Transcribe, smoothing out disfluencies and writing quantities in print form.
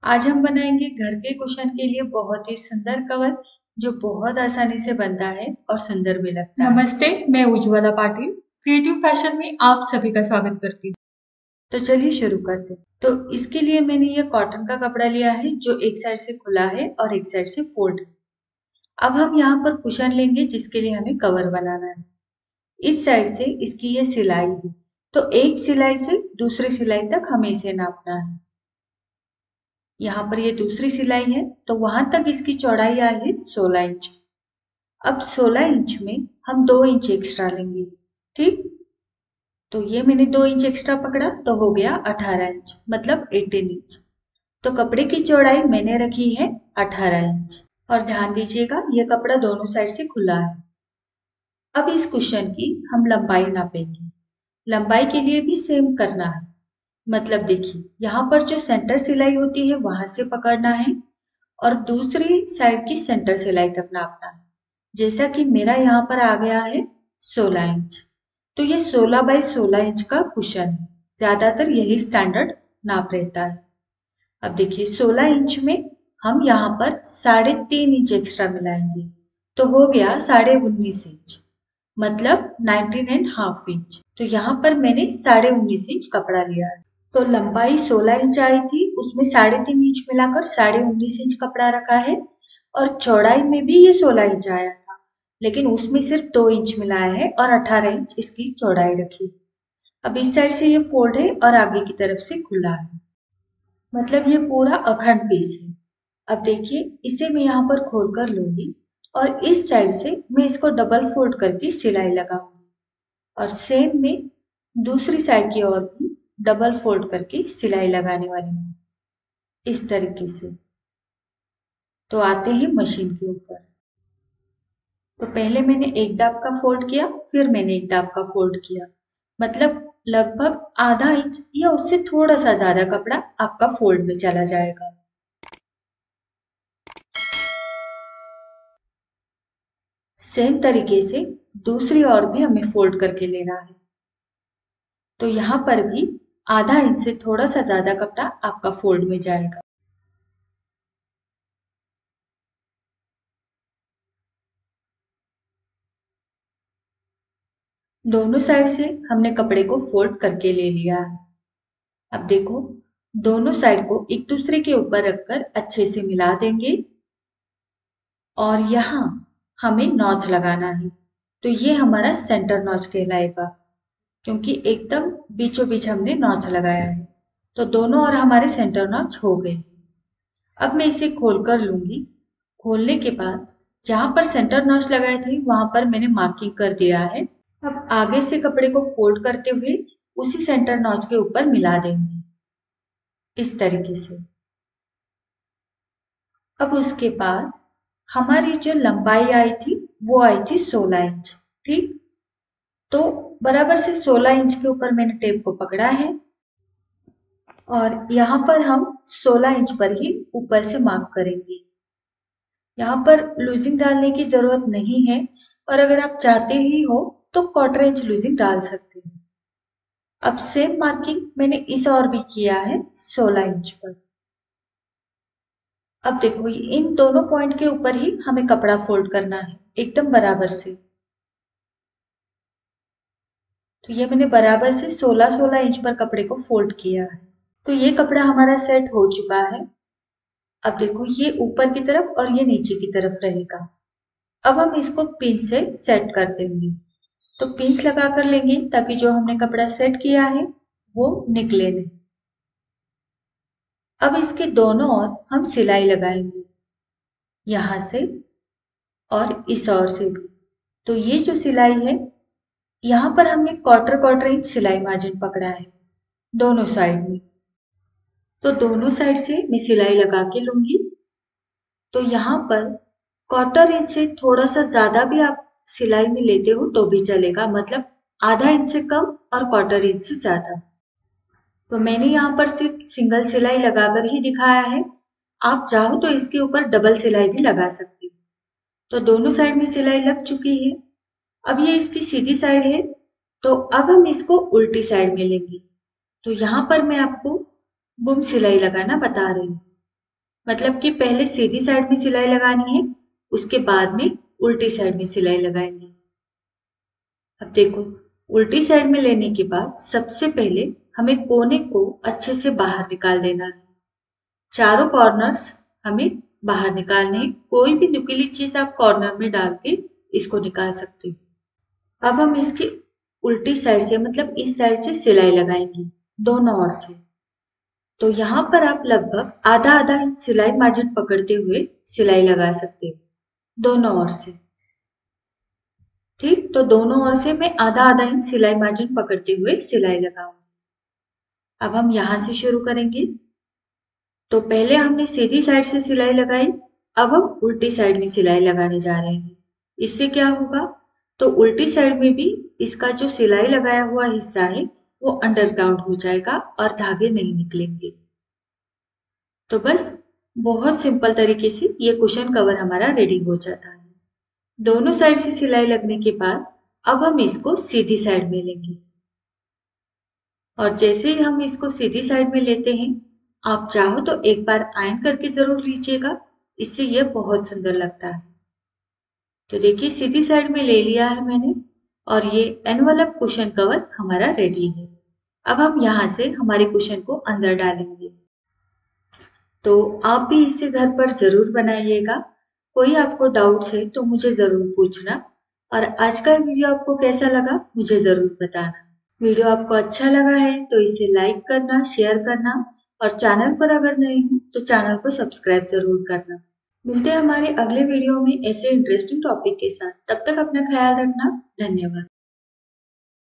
आज हम बनाएंगे घर के कुशन के लिए बहुत ही सुंदर कवर जो बहुत आसानी से बनता है और सुंदर भी लगता है। नमस्ते, मैं उज्ज्वला पाटिल क्रिएटिव फैशन में आप सभी का स्वागत करती हूँ। तो चलिए शुरू करते हैं। तो इसके लिए मैंने ये कॉटन का कपड़ा लिया है जो एक साइड से खुला है और एक साइड से फोल्ड है। अब हम यहाँ पर कुशन लेंगे जिसके लिए हमें कवर बनाना है। इस साइड से इसकी ये सिलाई है, तो एक सिलाई से दूसरी सिलाई तक हमें इसे नापना है। यहाँ पर ये दूसरी सिलाई है, तो वहां तक इसकी चौड़ाई आई है 16 इंच। अब 16 इंच में हम 2 इंच एक्स्ट्रा लेंगे। ठीक, तो ये मैंने 2 इंच एक्स्ट्रा पकड़ा तो हो गया 18 इंच, मतलब 18 इंच। तो कपड़े की चौड़ाई मैंने रखी है 18 इंच। और ध्यान दीजिएगा ये कपड़ा दोनों साइड से खुला है। अब इस कुशन की हम लंबाई नापेंगे। लंबाई के लिए भी सेम करना है, मतलब देखिए यहाँ पर जो सेंटर सिलाई होती है वहां से पकड़ना है और दूसरी साइड की सेंटर सिलाई तक नापना है। जैसा कि मेरा यहाँ पर आ गया है 16 इंच, तो ये 16 बाई 16 इंच का कुशन है। ज्यादातर यही स्टैंडर्ड नाप रहता है। अब देखिए 16 इंच में हम यहाँ पर 3.5 इंच एक्स्ट्रा मिलाएंगे, तो हो गया 19.5 इंच, मतलब 19.5 इंच। तो यहाँ पर मैंने 19.5 इंच कपड़ा लिया है। तो लंबाई 16 इंच आई थी, उसमें 3.5 इंच मिलाकर 19.5 इंच कपड़ा रखा है। और चौड़ाई में भी ये 16 इंच आया था, लेकिन उसमें सिर्फ 2 इंच मिलाया है और 18 इंच इसकी चौड़ाई रखी। अब इस साइड से ये फोल्ड है और आगे की तरफ से खुला है, मतलब ये पूरा अखंड पीस है। अब देखिए इसे मैं यहाँ पर खोल कर लूंगी और इस साइड से मैं इसको डबल फोल्ड करके सिलाई लगाऊंगी और सेम में दूसरी साइड की ओर भी डबल फोल्ड करके सिलाई लगाने वाली हूँ, इस तरीके से। तो आते हैं मशीन के ऊपर। तो पहले मैंने एक दाब का फोल्ड किया, फिर मैंने एक दाब का फोल्ड किया, मतलब लगभग आधा इंच या उससे थोड़ा सा ज्यादा कपड़ा आपका फोल्ड में चला जाएगा। सेम तरीके से दूसरी ओर भी हमें फोल्ड करके लेना है। तो यहाँ पर भी आधा इंच से थोड़ा सा ज्यादा कपड़ा आपका फोल्ड में जाएगा। दोनों साइड से हमने कपड़े को फोल्ड करके ले लिया है। अब देखो दोनों साइड को एक दूसरे के ऊपर रखकर अच्छे से मिला देंगे और यहाँ हमें नॉच लगाना है। तो ये हमारा सेंटर नॉच कहलाएगा, क्योंकि एकदम बीचों बीच हमने नॉच लगाया है। तो दोनों ओर हमारे सेंटर नॉच हो गए। अब मैं इसे खोल कर लूंगी। खोलने के बाद जहां पर सेंटर नॉच लगाए थे वहां पर मैंने मार्किंग कर दिया है। अब आगे से कपड़े को फोल्ड करते हुए उसी सेंटर नॉच के ऊपर मिला देंगे, इस तरीके से। अब उसके बाद हमारी जो लंबाई आई थी वो आई थी 16 इंच। ठीक, तो बराबर से 16 इंच के ऊपर मैंने टेप को पकड़ा है और यहाँ पर हम 16 इंच पर ही ऊपर से मार्क करेंगे। यहाँ पर लूजिंग डालने की जरूरत नहीं है, और अगर आप चाहते ही हो तो 1/4 इंच लूजिंग डाल सकते हैं। अब सेम मार्किंग मैंने इस और भी किया है 16 इंच पर। अब देखो इन दोनों पॉइंट के ऊपर ही हमें कपड़ा फोल्ड करना है एकदम बराबर से। तो ये मैंने बराबर से 16-16 इंच पर कपड़े को फोल्ड किया है। तो ये कपड़ा हमारा सेट हो चुका है। अब देखो ये ऊपर की तरफ और ये नीचे की तरफ रहेगा। अब हम इसको पिन से सेट कर देंगे। तो पिंस लगा कर लेंगे ताकि जो हमने कपड़ा सेट किया है वो निकले नहीं। अब इसके दोनों ओर हम सिलाई लगाएंगे, यहां से और इस ओर से भी। तो ये जो सिलाई है यहाँ पर हमने 1/4 इंच सिलाई मार्जिन पकड़ा है दोनों साइड में। तो दोनों साइड से मैं सिलाई लगा के लूंगी। तो यहाँ पर 1/4 इंच से थोड़ा सा ज्यादा भी आप सिलाई में लेते हो तो भी चलेगा, मतलब आधा इंच से कम और 1/4 इंच से ज्यादा। तो मैंने यहाँ पर सिर्फ सिंगल सिलाई लगाकर ही दिखाया है, आप चाहो तो इसके ऊपर डबल सिलाई भी लगा सकते हो। तो दोनों साइड में सिलाई लग चुकी है। अब ये इसकी सीधी साइड है, तो अब हम इसको उल्टी साइड में लेंगे। तो यहाँ पर मैं आपको गुम सिलाई लगाना बता रही हूँ। मतलब कि पहले सीधी साइड में सिलाई लगानी है, उसके बाद में उल्टी साइड में सिलाई लगाएंगे। अब देखो, उल्टी साइड में लेने के बाद सबसे पहले हमें कोने को अच्छे से बाहर निकाल देना है। चारों कॉर्नर्स हमें बाहर निकालने हैं। कोई भी नुकीली चीज आप कॉर्नर में डाल के इसको निकाल सकते हो। अब हम इसकी उल्टी साइड से मतलब इस साइड से सिलाई लगाएंगे दोनों ओर से। तो यहाँ पर आप लगभग आधा आधा इंच सिलाई मार्जिन पकड़ते हुए सिलाई लगा सकते हो दोनों ओर से। ठीक, तो दोनों ओर से मैं आधा आधा इंच सिलाई मार्जिन पकड़ते हुए सिलाई लगाऊंगी। अब हम यहां से शुरू करेंगे। तो पहले हमने सीधी साइड से सिलाई लगाई, अब हम उल्टी साइड में सिलाई लगाने जा रहे हैं। इससे क्या होगा, तो उल्टी साइड में भी इसका जो सिलाई लगाया हुआ हिस्सा है वो अंडरग्राउंड हो जाएगा और धागे नहीं निकलेंगे। तो बस बहुत सिंपल तरीके से ये कुशन कवर हमारा रेडी हो जाता है। दोनों साइड से सिलाई लगने के बाद अब हम इसको सीधी साइड में लेंगे। और जैसे ही हम इसको सीधी साइड में लेते हैं, आप चाहो तो एक बार आयन करके जरूर लीजिएगा, इससे यह बहुत सुंदर लगता है। तो देखिए, सीधी साइड में ले लिया है मैंने और ये एनवलप कुशन कवर हमारा रेडी है। अब हम यहाँ से हमारे कुशन को अंदर डालेंगे। तो आप भी इसे घर पर जरूर बनाइएगा। कोई आपको डाउट्स है तो मुझे जरूर पूछना। और आज का वीडियो आपको कैसा लगा मुझे जरूर बताना। वीडियो आपको अच्छा लगा है तो इसे लाइक करना, शेयर करना और चैनल पर अगर नए हो तो चैनल को सब्सक्राइब जरूर करना। मिलते हैं हमारे अगले वीडियो में ऐसे इंटरेस्टिंग टॉपिक के साथ। तब तक अपना ख्याल रखना। धन्यवाद।